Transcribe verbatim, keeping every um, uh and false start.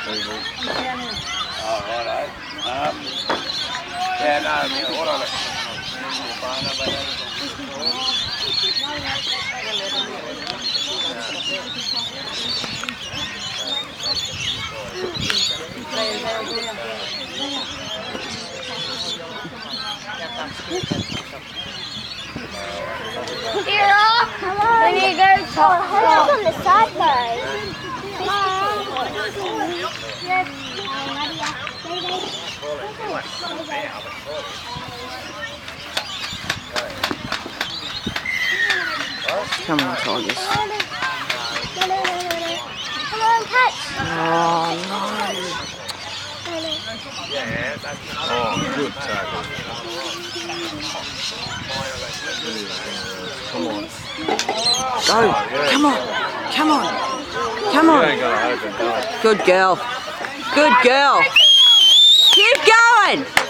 Oh, righto. Um, yeah, no, what on it? Here, we need to go top. Who's on the side though? Come on, Tigers. Come on, catch. Oh, no. Oh, good tackle. Come on. Go. Come on. Come on. Come on. You ain't gonna open that. Good girl. Good girl. Keep going.